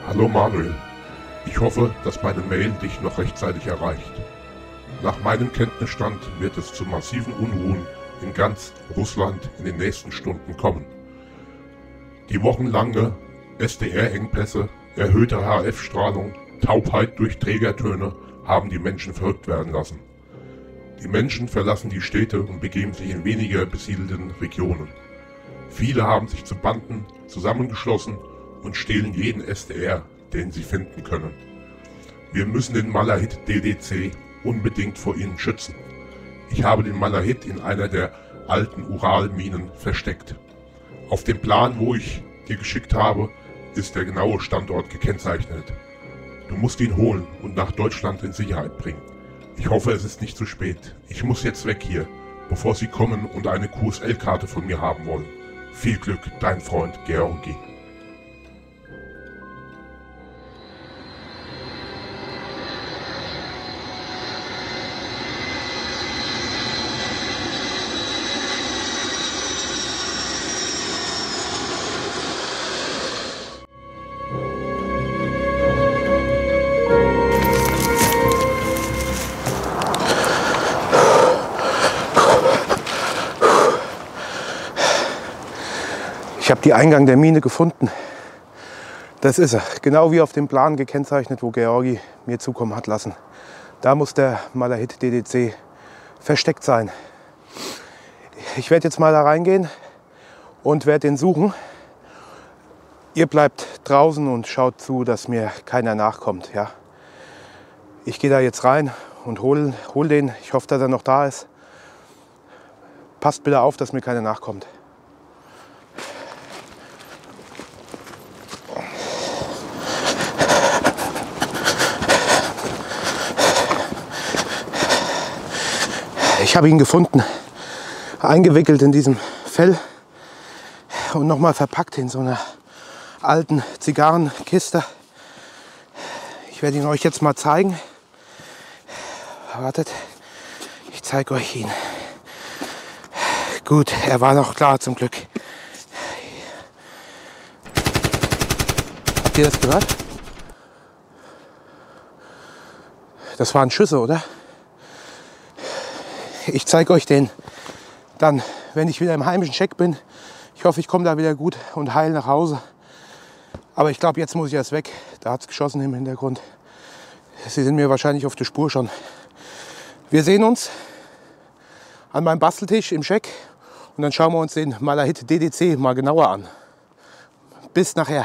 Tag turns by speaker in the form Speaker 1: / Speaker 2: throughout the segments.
Speaker 1: Hallo Manuel, ich hoffe, dass meine Mail dich noch rechtzeitig erreicht. Nach meinem Kenntnisstand wird es zu massiven Unruhen in ganz Russland in den nächsten Stunden kommen. Die wochenlange SDR-Engpässe, erhöhte HF-Strahlung, Taubheit durch Trägertöne haben die Menschen verrückt werden lassen. Die Menschen verlassen die Städte und begeben sich in weniger besiedelten Regionen. Viele haben sich zu Banden zusammengeschlossen und stehlen jeden SDR, den sie finden können. Wir müssen den Malahit DDC unbedingt vor ihnen schützen. Ich habe den Malahit in einer der alten Uralminen versteckt. Auf dem Plan, wo ich dir geschickt habe, ist der genaue Standort gekennzeichnet. Du musst ihn holen und nach Deutschland in Sicherheit bringen. Ich hoffe, es ist nicht zu spät. Ich muss jetzt weg hier, bevor sie kommen und eine QSL-Karte von mir haben wollen. Viel Glück, dein Freund Georgi.
Speaker 2: Ich habe die Eingang der Mine gefunden. Das ist er, genau wie auf dem Plan gekennzeichnet, wo Georgi mir zukommen hat lassen. Da muss der Malahit DDC versteckt sein. Ich werde jetzt mal da reingehen und werde den suchen. Ihr bleibt draußen und schaut zu, dass mir keiner nachkommt. Ja? Ich gehe da jetzt rein und hol den. Ich hoffe, dass er noch da ist. Passt bitte auf, dass mir keiner nachkommt. Ich habe ihn gefunden, eingewickelt in diesem Fell und nochmal verpackt in so einer alten Zigarrenkiste. Ich werde ihn euch jetzt mal zeigen. Wartet, ich zeige euch ihn. Gut, er war noch klar zum Glück. Habt ihr das gehört? Das waren Schüsse, oder? Ich zeige euch den dann, wenn ich wieder im heimischen Scheck bin. Ich hoffe, ich komme da wieder gut und heil nach Hause. Aber ich glaube, jetzt muss ich erst weg. Da hat es geschossen im Hintergrund. Sie sind mir wahrscheinlich auf der Spur schon. Wir sehen uns an meinem Basteltisch im Scheck und dann schauen wir uns den Malahit DDC mal genauer an. Bis nachher.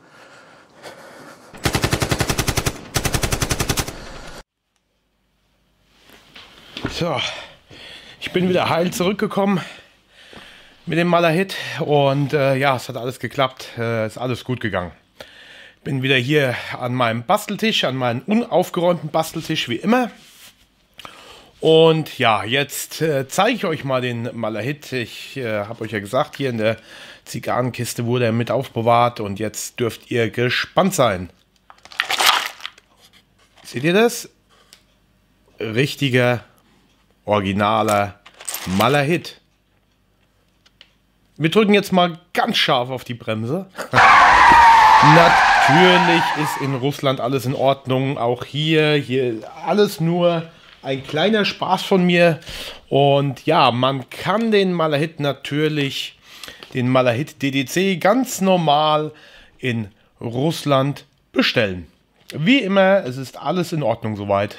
Speaker 2: So. Ich bin wieder heil zurückgekommen mit dem Malahit und ja, es hat alles geklappt, ist alles gut gegangen. Bin wieder hier an meinem Basteltisch, an meinem unaufgeräumten Basteltisch wie immer. Und ja, jetzt zeige ich euch mal den Malahit. Ich habe euch ja gesagt, hier in der Zigarrenkiste wurde er mit aufbewahrt und jetzt dürft ihr gespannt sein. Seht ihr das? Richtiger originaler Malahit. Wir drücken jetzt mal ganz scharf auf die Bremse. Natürlich ist in Russland alles in Ordnung. Auch hier alles nur ein kleiner Spaß von mir. Und ja, man kann den Malahit natürlich, den Malahit DDC, ganz normal in Russland bestellen. Wie immer, es ist alles in Ordnung soweit.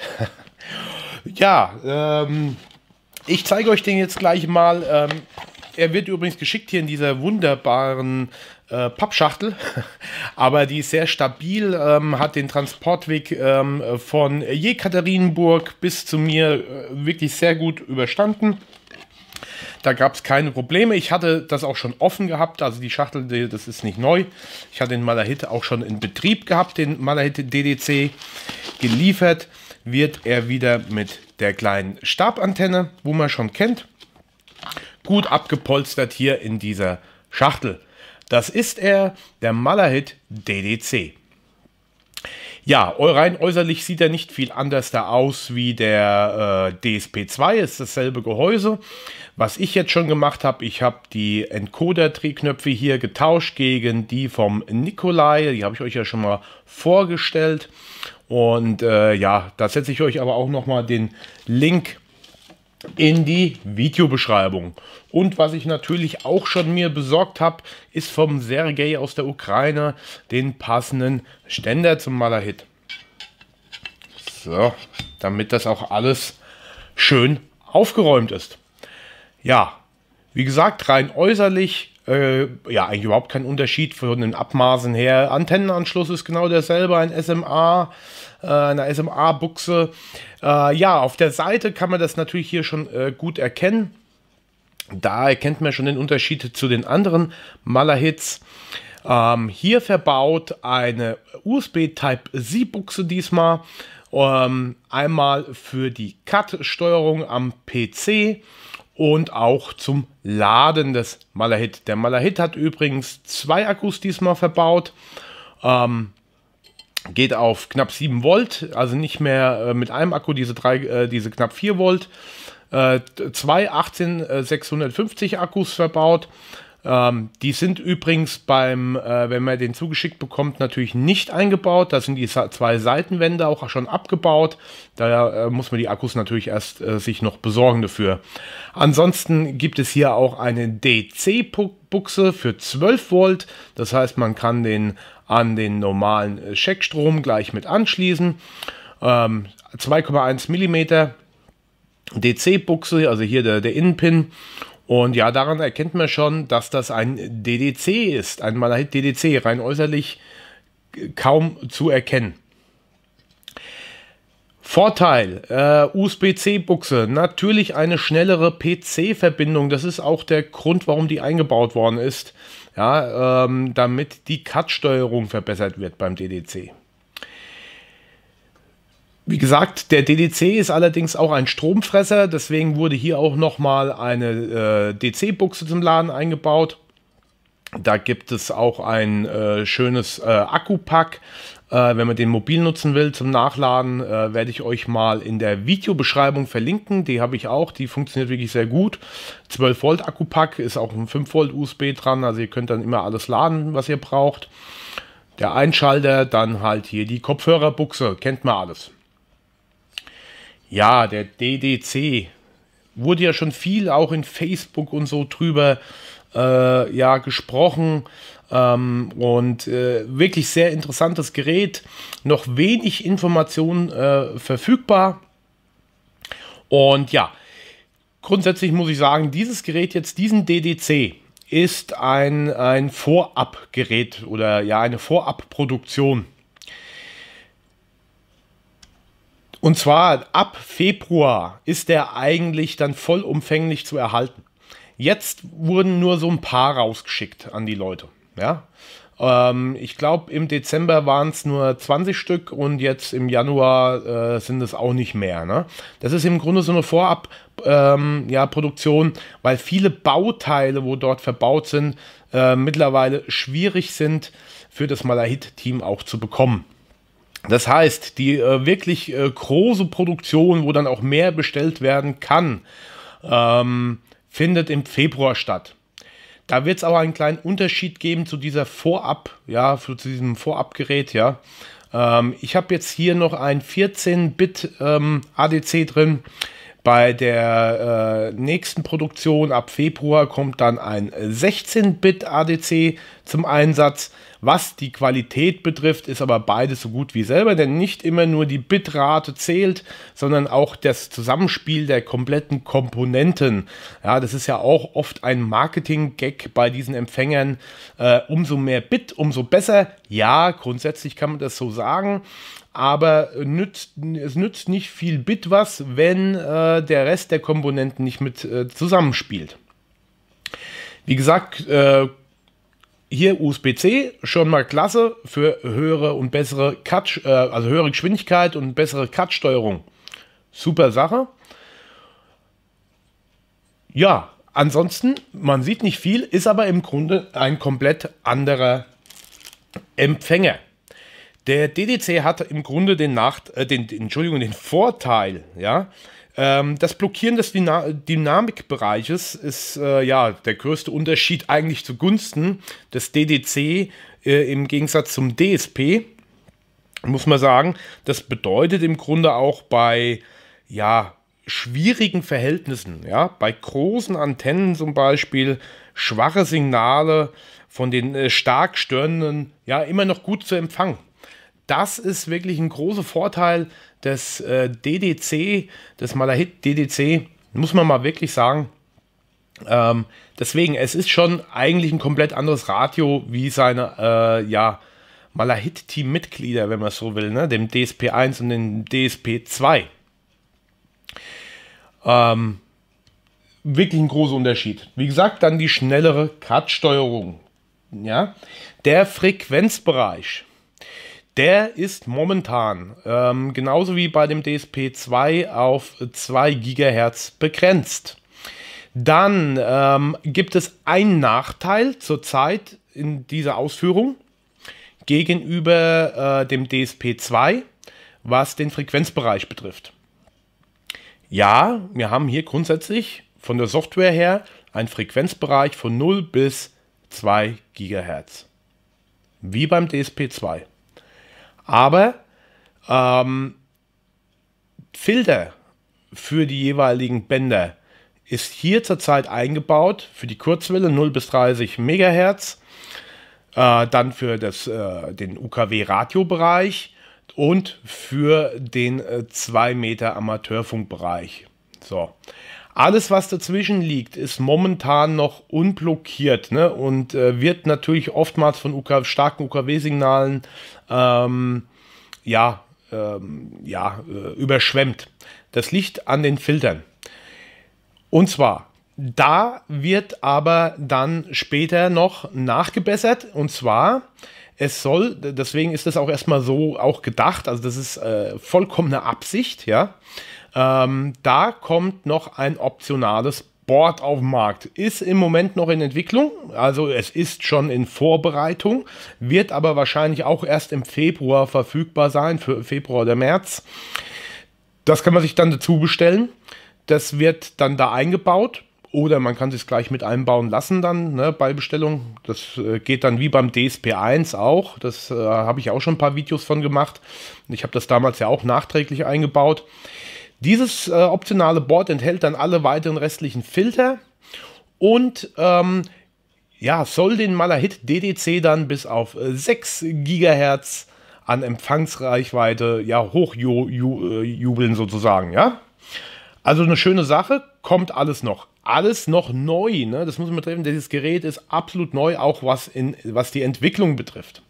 Speaker 2: Ja, ich zeige euch den jetzt gleich mal. Er wird übrigens geschickt hier in dieser wunderbaren Pappschachtel, aber die ist sehr stabil, hat den Transportweg von Jekaterinburg bis zu mir wirklich sehr gut überstanden. Da gab es keine Probleme. Ich hatte das auch schon offen gehabt, also die Schachtel, das ist nicht neu. Ich hatte den Malahit auch schon in Betrieb gehabt, den Malahit DDC. Geliefert wird er wieder mit der kleinen Stabantenne, wo man schon kennt. Gut abgepolstert hier in dieser Schachtel. Das ist er, der Malahit DDC. Ja, rein äußerlich sieht er nicht viel anders da aus wie der DSP2, ist dasselbe Gehäuse. Was ich jetzt schon gemacht habe, ich habe die Encoder-Drehknöpfe hier getauscht gegen die vom Nicolai. Die habe ich euch ja schon mal vorgestellt. Und ja, da setze ich euch aber auch nochmal den Link in die Videobeschreibung. Und was ich natürlich auch schon mir besorgt habe, ist vom Sergei aus der Ukraine den passenden Ständer zum Malahit. So, damit das auch alles schön aufgeräumt ist. Ja, wie gesagt, rein äußerlich, ja, eigentlich überhaupt kein Unterschied von den Abmaßen her. Antennenanschluss ist genau derselbe, ein SMA, eine SMA-Buchse. Ja, auf der Seite kann man das natürlich hier schon gut erkennen. Da erkennt man schon den Unterschied zu den anderen Malahits. Hier verbaut eine USB Type-C-Buchse diesmal. Einmal für die CAT-Steuerung am PC und auch zum Laden des Malahit. Der Malahit hat übrigens 2 Akkus diesmal verbaut. Geht auf knapp 7 Volt, also nicht mehr mit einem Akku diese knapp 4 Volt. 2 18650 Akkus verbaut. Die sind übrigens wenn man den zugeschickt bekommt, natürlich nicht eingebaut. Da sind die 2 Seitenwände auch schon abgebaut. Da muss man die Akkus natürlich erst sich noch besorgen dafür. Ansonsten gibt es hier auch eine DC-Buchse für 12 Volt. Das heißt, man kann den an den normalen Steckstrom gleich mit anschließen. 2,1 mm DC-Buchse, also hier der Innenpin. Und ja, daran erkennt man schon, dass das ein DDC ist, ein Malahit DDC, rein äußerlich kaum zu erkennen. Vorteil, USB-C-Buchse, natürlich eine schnellere PC-Verbindung, das ist auch der Grund, warum die eingebaut worden ist, ja, damit die CAT-Steuerung verbessert wird beim DDC. Wie gesagt, der DDC ist allerdings auch ein Stromfresser, deswegen wurde hier auch nochmal eine DC-Buchse zum Laden eingebaut. Da gibt es auch ein schönes Akkupack. Wenn man den mobil nutzen will zum Nachladen, werde ich euch mal in der Videobeschreibung verlinken. Die habe ich auch, die funktioniert wirklich sehr gut. 12 Volt Akkupack, ist auch ein 5 Volt USB dran, also ihr könnt dann immer alles laden, was ihr braucht. Der Einschalter, dann halt hier die Kopfhörerbuchse, kennt man alles. Ja, der DDC wurde ja schon viel auch in Facebook und so drüber ja, gesprochen und wirklich sehr interessantes Gerät. Noch wenig Informationen verfügbar. Und ja, grundsätzlich muss ich sagen, dieses Gerät jetzt, diesen DDC, ist ein Vorabgerät oder ja, eine Vorabproduktion. Und zwar ab Februar ist der eigentlich dann vollumfänglich zu erhalten. Jetzt wurden nur so ein paar rausgeschickt an die Leute. Ja? Ich glaube, im Dezember waren es nur 20 Stück und jetzt im Januar sind es auch nicht mehr. Ne? Das ist im Grunde so eine Vorab-Produktion, weil viele Bauteile, wo dort verbaut sind, mittlerweile schwierig sind für das Malahit-Team auch zu bekommen. Das heißt, die wirklich große Produktion, wo dann auch mehr bestellt werden kann, findet im Februar statt. Da wird es aber einen kleinen Unterschied geben zu dieser zu diesem Vorabgerät, ja. Ich habe jetzt hier noch ein 14-Bit ADC drin. Bei der nächsten Produktion ab Februar kommt dann ein 16-Bit ADC zum Einsatz. Was die Qualität betrifft, ist aber beides so gut wie selber, denn nicht immer nur die Bitrate zählt, sondern auch das Zusammenspiel der kompletten Komponenten. Ja, das ist ja auch oft ein Marketing-Gag bei diesen Empfängern. Umso mehr Bit, umso besser. Ja, grundsätzlich kann man das so sagen. Aber es nützt nicht viel Bit was, wenn der Rest der Komponenten nicht mit zusammenspielt. Wie gesagt, hier USB-C, schon mal klasse für höhere und bessere also höhere Geschwindigkeit und bessere CAT-Steuerung. Super Sache. Ja, ansonsten, man sieht nicht viel, ist aber im Grunde ein komplett anderer Empfänger. Der DDC hat im Grunde den Vorteil, ja. Das Blockieren des Dynamikbereiches ist ja der größte Unterschied eigentlich zugunsten des DDC im Gegensatz zum DSP, muss man sagen. Das bedeutet im Grunde auch bei ja, schwierigen Verhältnissen, ja, bei großen Antennen zum Beispiel, schwache Signale von den stark störenden, ja, immer noch gut zu empfangen. Das ist wirklich ein großer Vorteil des DDC, des Malahit DDC, muss man mal wirklich sagen. Deswegen, es ist schon eigentlich ein komplett anderes Radio wie seine ja, Malahit-Team-Mitglieder, wenn man es so will, ne? Dem DSP-1 und dem DSP-2. Wirklich ein großer Unterschied. Wie gesagt, dann die schnellere Cut-Steuerung. Ja? Der Frequenzbereich, der ist momentan genauso wie bei dem DSP-2 auf 2 GHz begrenzt. Dann gibt es einen Nachteil zurzeit in dieser Ausführung gegenüber dem DSP-2, was den Frequenzbereich betrifft. Ja, wir haben hier grundsätzlich von der Software her einen Frequenzbereich von 0 bis 2 GHz. Wie beim DSP-2. Aber Filter für die jeweiligen Bänder ist hier zurzeit eingebaut für die Kurzwelle 0 bis 30 MHz, dann für den UKW-Radiobereich und für den 2 Meter Amateurfunkbereich. So. Alles, was dazwischen liegt, ist momentan noch unblockiert, ne? Und wird natürlich oftmals von starken UKW-Signalen überschwemmt. Das liegt an den Filtern. Und zwar, da wird aber dann später noch nachgebessert. Und zwar, deswegen ist das auch erstmal so auch gedacht, also das ist vollkommene Absicht, ja. Da kommt noch ein optionales Board auf den Markt. Ist im Moment noch in Entwicklung, also es ist schon in Vorbereitung, wird aber wahrscheinlich auch erst im Februar verfügbar sein, für Februar oder März. Das kann man sich dann dazu bestellen. Das wird dann da eingebaut oder man kann es gleich mit einbauen lassen dann, ne, bei Bestellung. Das geht dann wie beim DSP-1 auch. Das habe ich auch schon ein paar Videos von gemacht. Ich habe das damals ja auch nachträglich eingebaut. Dieses optionale Board enthält dann alle weiteren restlichen Filter und soll den Malahit DDC dann bis auf 6 GHz an Empfangsreichweite hochjubeln sozusagen, ja. Also eine schöne Sache, kommt alles noch neu, ne? Das muss man treffen, dieses Gerät ist absolut neu, auch was die Entwicklung betrifft.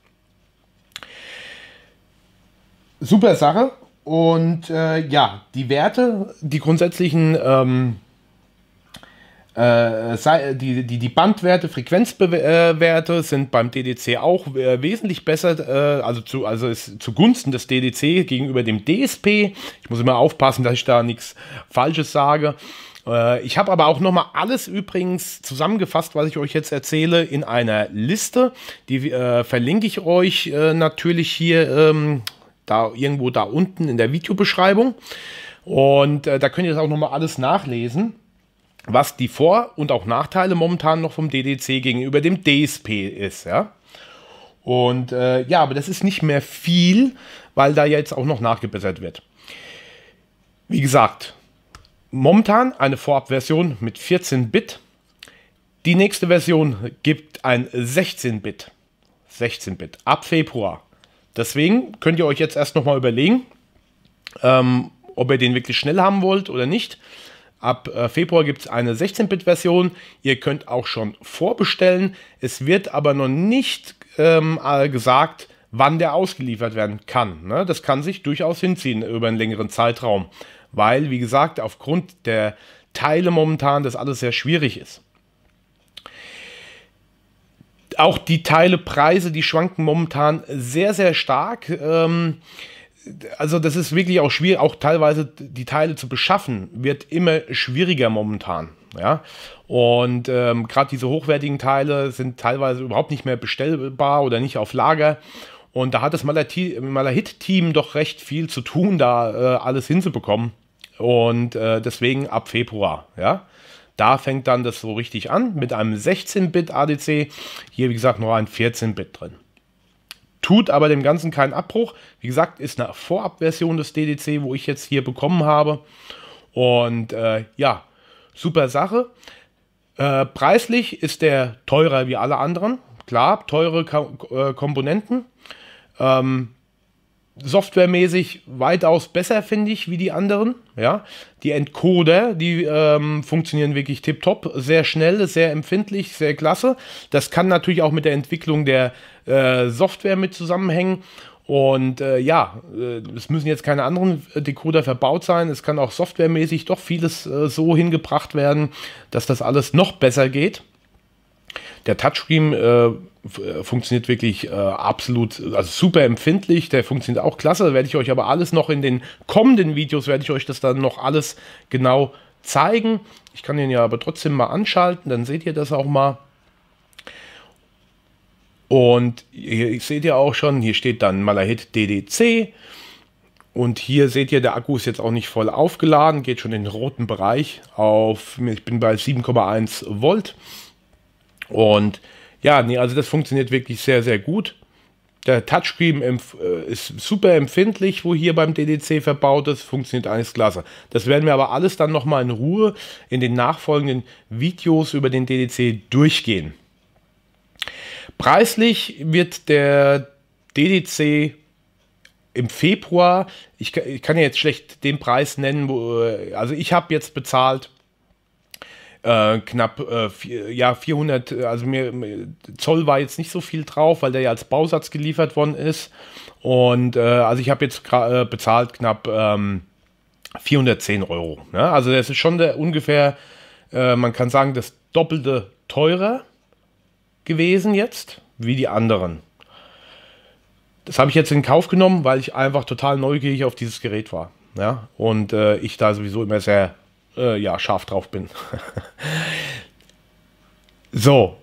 Speaker 2: Super Sache. Und die Werte, die grundsätzlichen die Bandwerte, Frequenzwerte sind beim DDC auch wesentlich besser, also ist zugunsten des DDC gegenüber dem DSP. Ich muss immer aufpassen, dass ich da nichts Falsches sage. Ich habe aber auch nochmal alles übrigens zusammengefasst, was ich euch jetzt erzähle, in einer Liste. Die verlinke ich euch natürlich hier irgendwo da unten in der Videobeschreibung. Und da könnt ihr das auch nochmal alles nachlesen, was die Vor- und auch Nachteile momentan noch vom DDC gegenüber dem DSP ist. Ja? Und aber das ist nicht mehr viel, weil da jetzt auch noch nachgebessert wird. Wie gesagt, momentan eine Vorabversion mit 14 Bit. Die nächste Version gibt ein 16 Bit. 16 Bit ab Februar. Deswegen könnt ihr euch jetzt erst nochmal überlegen, ob ihr den wirklich schnell haben wollt oder nicht. Ab Februar gibt es eine 16-Bit-Version. Ihr könnt auch schon vorbestellen. Es wird aber noch nicht gesagt, wann der ausgeliefert werden kann. Ne? Das kann sich durchaus hinziehen über einen längeren Zeitraum, weil, wie gesagt, aufgrund der Teile momentan das alles sehr schwierig ist. Auch die Teilepreise, die schwanken momentan sehr, sehr stark. Also das ist wirklich auch schwierig, auch teilweise die Teile zu beschaffen, wird immer schwieriger momentan. Ja? Und gerade diese hochwertigen Teile sind teilweise überhaupt nicht mehr bestellbar oder nicht auf Lager. Und da hat das Malahit-Team doch recht viel zu tun, da alles hinzubekommen. Und deswegen ab Februar, ja. Da fängt dann das so richtig an mit einem 16-Bit ADC. Hier, wie gesagt, noch ein 14-Bit drin. Tut aber dem Ganzen keinen Abbruch. Wie gesagt, ist eine Vorabversion des DDC, wo ich jetzt hier bekommen habe. Und ja, super Sache. Preislich ist der teurer wie alle anderen. Klar, teure Komponenten. Softwaremäßig weitaus besser, finde ich, wie die anderen. Ja, die Encoder, die funktionieren wirklich tipptopp, sehr schnell, sehr empfindlich, sehr klasse. Das kann natürlich auch mit der Entwicklung der Software mit zusammenhängen. Und ja, es müssen jetzt keine anderen Decoder verbaut sein. Es kann auch softwaremäßig doch vieles so hingebracht werden, dass das alles noch besser geht. Der Touchscreen funktioniert wirklich absolut, also super empfindlich, der funktioniert auch klasse, da werde ich euch aber alles noch in den kommenden Videos, werde ich euch das dann noch alles genau zeigen. Ich kann den ja aber trotzdem mal anschalten, dann seht ihr das auch mal. Und hier seht ihr auch schon, hier steht dann Malahit DDC und hier seht ihr, der Akku ist jetzt auch nicht voll aufgeladen, geht schon in den roten Bereich auf, ich bin bei 7,1 Volt. Und ja, nee, also das funktioniert wirklich sehr, sehr gut. Der Touchscreen ist super empfindlich, wo hier beim DDC verbaut ist, funktioniert alles klasse. Das werden wir aber alles dann nochmal in Ruhe in den nachfolgenden Videos über den DDC durchgehen. Preislich wird der DDC im Februar, ich kann ja jetzt schlecht den Preis nennen, also ich habe jetzt bezahlt knapp 400, also Zoll war jetzt nicht so viel drauf, weil der ja als Bausatz geliefert worden ist. Und also ich habe jetzt bezahlt knapp 410 Euro. Ne? Also das ist schon ungefähr, man kann sagen, das Doppelte teurer gewesen jetzt, wie die anderen. Das habe ich jetzt in Kauf genommen, weil ich einfach total neugierig auf dieses Gerät war. Ja? Und ich da sowieso immer sehr ja, scharf drauf bin. So,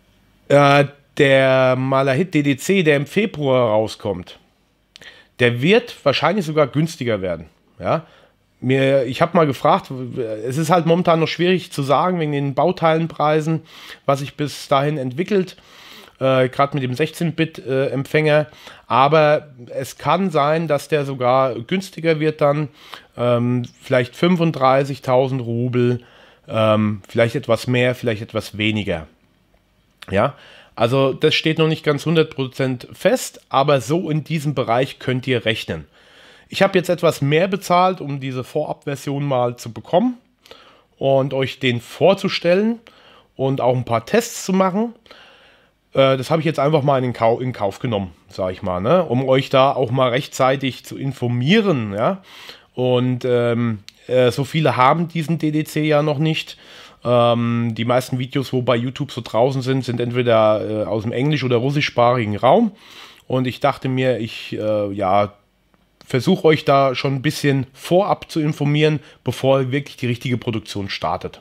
Speaker 2: der Malahit DDC, der im Februar rauskommt, der wird wahrscheinlich sogar günstiger werden. Ja? Ich habe mal gefragt, es ist halt momentan noch schwierig zu sagen, wegen den Bauteilenpreisen, was sich bis dahin entwickelt, gerade mit dem 16-Bit-Empfänger, aber es kann sein, dass der sogar günstiger wird dann, vielleicht 35.000 Rubel, vielleicht etwas mehr, vielleicht etwas weniger. Ja, also das steht noch nicht ganz 100% fest, aber so in diesem Bereich könnt ihr rechnen. Ich habe jetzt etwas mehr bezahlt, um diese Vorabversion mal zu bekommen und euch den vorzustellen und auch ein paar Tests zu machen. Das habe ich jetzt einfach mal in Kauf genommen, sage ich mal, ne? Um euch da auch mal rechtzeitig zu informieren. Ja? Und so viele haben diesen DDC ja noch nicht. Die meisten Videos, wo bei YouTube so draußen sind, sind entweder aus dem englisch- oder russischsprachigen Raum. Und ich dachte mir, ich ja, versuche euch da schon ein bisschen vorab zu informieren, bevor wirklich die richtige Produktion startet.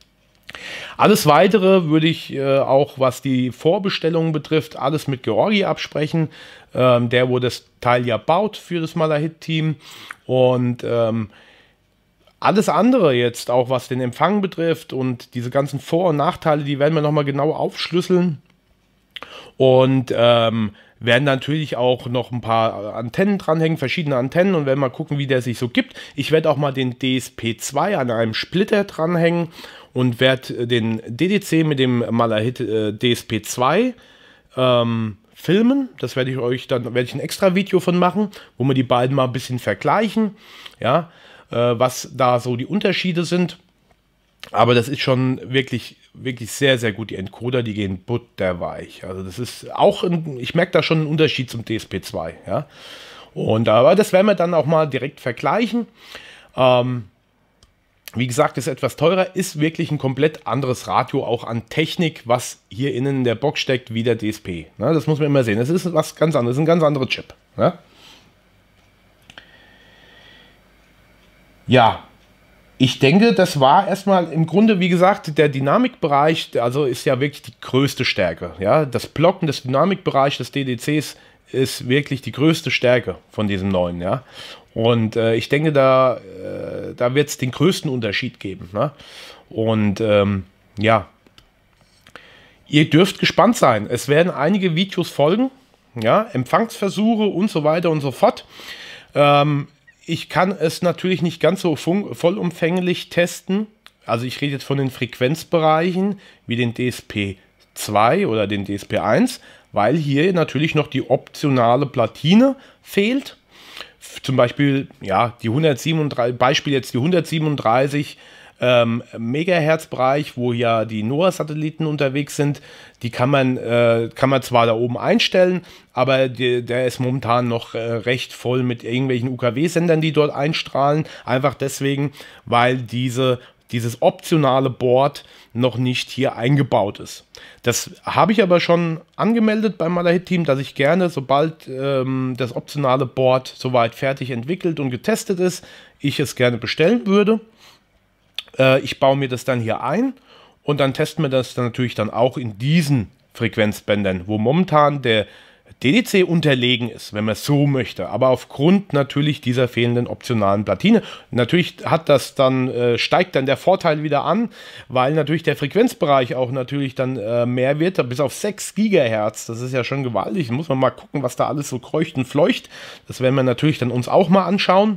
Speaker 2: Alles Weitere würde ich auch, was die Vorbestellungen betrifft, alles mit Georgi absprechen, der wo das Teil ja baut für das Malahit-Team. Und alles andere jetzt, auch was den Empfang betrifft und diese ganzen Vor- und Nachteile, die werden wir nochmal genau aufschlüsseln. Und werden natürlich auch noch ein paar Antennen dranhängen, verschiedene Antennen, und werden mal gucken, wie der sich so gibt. Ich werde auch mal den DSP2 an einem Splitter dranhängen und werde den DDC mit dem Malahit DSP2 filmen. Das werde ich euch dann, werde ich ein extra Video von machen, wo wir die beiden mal ein bisschen vergleichen, ja, was da so die Unterschiede sind. Aber das ist schon wirklich, wirklich sehr, sehr gut. Die Encoder, die gehen butterweich. Also das ist auch, ich merke da schon einen Unterschied zum DSP2. Ja? Und aber das werden wir dann auch mal direkt vergleichen. Wie gesagt, ist etwas teurer, ist wirklich ein komplett anderes Radio, auch an Technik, was hier innen in der Box steckt, wie der DSP. Ne? Das muss man immer sehen. Das ist was ganz anderes, ein ganz anderer Chip. Ne? Ja. Ich denke, das war erstmal im Grunde, wie gesagt, der Dynamikbereich, also ist ja wirklich die größte Stärke. Ja? Das Blocken des Dynamikbereichs des DDCs ist wirklich die größte Stärke von diesem neuen, ja. Und ich denke, da wird es den größten Unterschied geben, ne? Und ja, ihr dürft gespannt sein. Es werden einige Videos folgen, ja, Empfangsversuche und so weiter und so fort. Ich kann es natürlich nicht ganz so vollumfänglich testen. Also ich rede jetzt von den Frequenzbereichen wie den DSP2 oder den DSP1, weil hier natürlich noch die optionale Platine fehlt. Zum Beispiel, ja, die 137, Beispiel jetzt die 137 Megahertz-Bereich, wo ja die NOAA-Satelliten unterwegs sind, die kann man zwar da oben einstellen, aber der ist momentan noch recht voll mit irgendwelchen UKW-Sendern, die dort einstrahlen. Einfach deswegen, weil dieses optionale Board noch nicht hier eingebaut ist. Das habe ich aber schon angemeldet beim Malahit-Team, dass ich gerne, sobald das optionale Board soweit fertig entwickelt und getestet ist, ich es gerne bestellen würde. Ich baue mir das dann hier ein und dann testen wir das dann natürlich dann auch in diesen Frequenzbändern, wo momentan der DDC unterlegen ist, wenn man es so möchte, aber aufgrund natürlich dieser fehlenden optionalen Platine. Natürlich steigt dann der Vorteil wieder an, weil natürlich der Frequenzbereich auch natürlich dann mehr wird, bis auf 6 Gigahertz, das ist ja schon gewaltig, da muss man mal gucken, was da alles so kreucht und fleucht, das werden wir natürlich dann uns auch mal anschauen.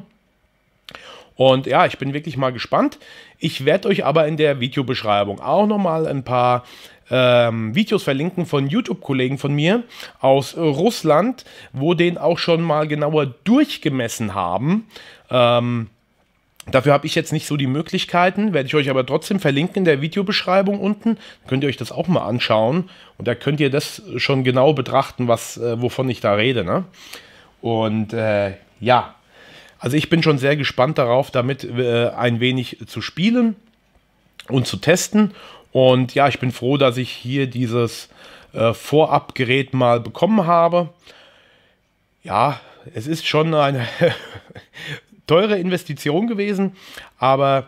Speaker 2: Und ja, ich bin wirklich mal gespannt. Ich werde euch aber in der Videobeschreibung auch nochmal ein paar Videos verlinken von YouTube-Kollegen von mir aus Russland, wo den auch schon mal genauer durchgemessen haben. Dafür habe ich jetzt nicht so die Möglichkeiten, werde ich euch aber trotzdem verlinken in der Videobeschreibung unten. Dann könnt ihr euch das auch mal anschauen und da könnt ihr das schon genau betrachten, wovon ich da rede, ne? Und ja, also ich bin schon sehr gespannt darauf, damit ein wenig zu spielen und zu testen. Und ja, ich bin froh, dass ich hier dieses Vorabgerät mal bekommen habe. Ja, es ist schon eine teure Investition gewesen, aber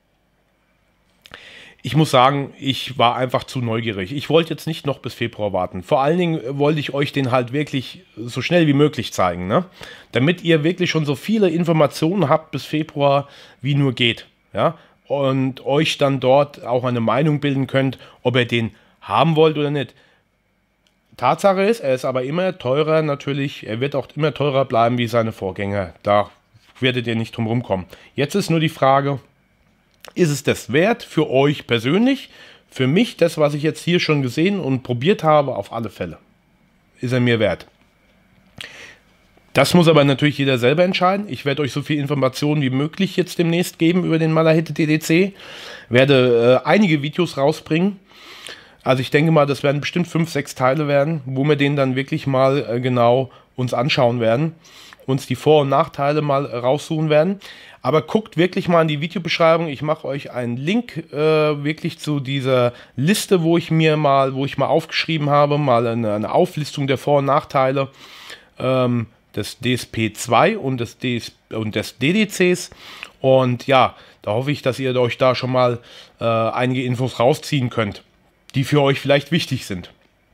Speaker 2: ich muss sagen, ich war einfach zu neugierig. Ich wollte jetzt nicht noch bis Februar warten. Vor allen Dingen wollte ich euch den halt wirklich so schnell wie möglich zeigen, ne? Damit ihr wirklich schon so viele Informationen habt bis Februar, wie nur geht, ja? Und euch dann dort auch eine Meinung bilden könnt, ob ihr den haben wollt oder nicht. Tatsache ist, er ist aber immer teurer natürlich. Er wird auch immer teurer bleiben wie seine Vorgänger. Da werdet ihr nicht drum rumkommen. Jetzt ist nur die Frage, ist es das wert für euch persönlich? Für mich, das, was ich jetzt hier schon gesehen und probiert habe, auf alle Fälle. Ist er mir wert. Das muss aber natürlich jeder selber entscheiden. Ich werde euch so viel Informationen wie möglich jetzt demnächst geben über den Malahit DDC. Werde einige Videos rausbringen. Also ich denke mal, das werden bestimmt 5, 6 Teile werden, wo wir den dann wirklich mal genau uns anschauen werden. Uns die Vor- und Nachteile mal raussuchen werden. Aber guckt wirklich mal in die Videobeschreibung. Ich mache euch einen Link wirklich zu dieser Liste, wo ich mal aufgeschrieben habe, mal eine Auflistung der Vor- und Nachteile des DSP2 und des DDCs. Und ja, da hoffe ich, dass ihr euch da schon mal einige Infos rausziehen könnt, die für euch vielleicht wichtig sind.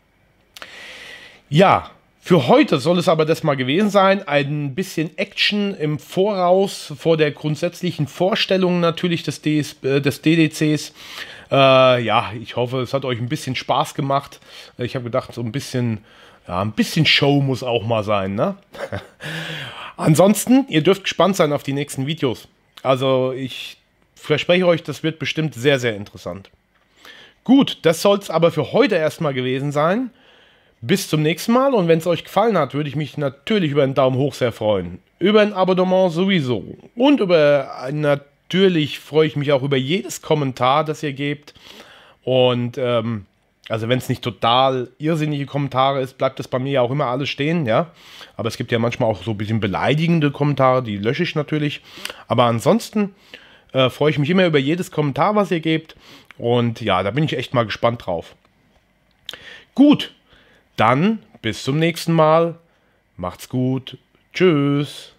Speaker 2: Ja, für heute soll es aber das mal gewesen sein. Ein bisschen Action im Voraus vor der grundsätzlichen Vorstellung natürlich des DDCs. Ja, ich hoffe, es hat euch ein bisschen Spaß gemacht. Ich habe gedacht, so ein bisschen Show muss auch mal sein, ne? Ansonsten, ihr dürft gespannt sein auf die nächsten Videos. Also ich verspreche euch, das wird bestimmt sehr, sehr interessant. Gut, das soll es aber für heute erstmal gewesen sein. Bis zum nächsten Mal und wenn es euch gefallen hat, würde ich mich natürlich über einen Daumen hoch sehr freuen. Über ein Abonnement sowieso. Und natürlich freue ich mich auch über jedes Kommentar, das ihr gebt. Und also wenn es nicht total irrsinnige Kommentare ist, bleibt das bei mir ja auch immer alles stehen, ja. Aber es gibt ja manchmal auch so ein bisschen beleidigende Kommentare, die lösche ich natürlich. Aber ansonsten freue ich mich immer über jedes Kommentar, was ihr gebt. Und ja, da bin ich echt mal gespannt drauf. Gut. Dann bis zum nächsten Mal. Macht's gut. Tschüss.